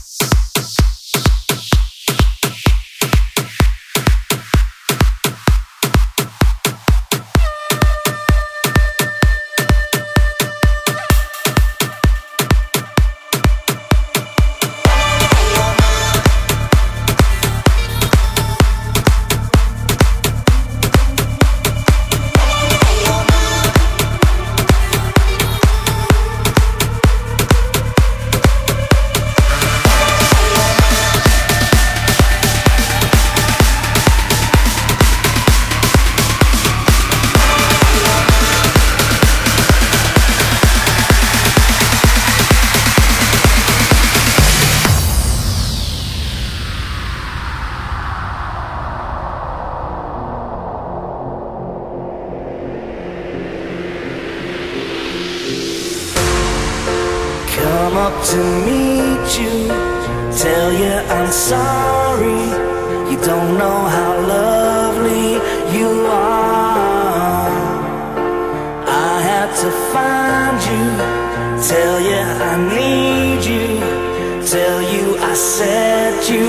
Come up to meet you, tell you I'm sorry. You don't know how lovely you are. I had to find you, tell you I need you, tell you I set you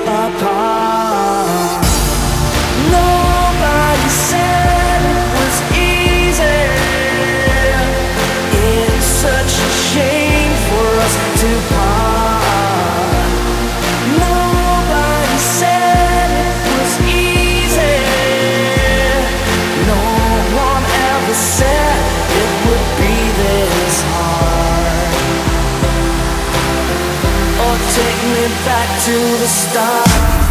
apart. Nobody said it was easy. It's such a shame for us to part. Nobody said it was easy. No one ever said it would be this hard. Or take me back to the start.